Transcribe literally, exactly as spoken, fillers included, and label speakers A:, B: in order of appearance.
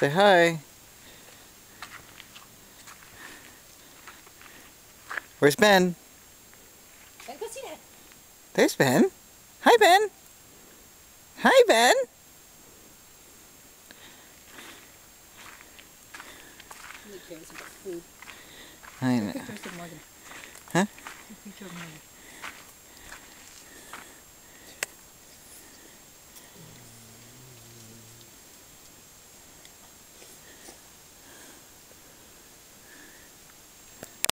A: Say hi. Where's Ben?
B: Ben, go see that.
A: There's Ben. Hi, Ben. Hi, Ben.
B: Really cares about food.
A: I know.
B: Take pictures of Morgan.
A: Huh?
B: Take a picture of Morgan.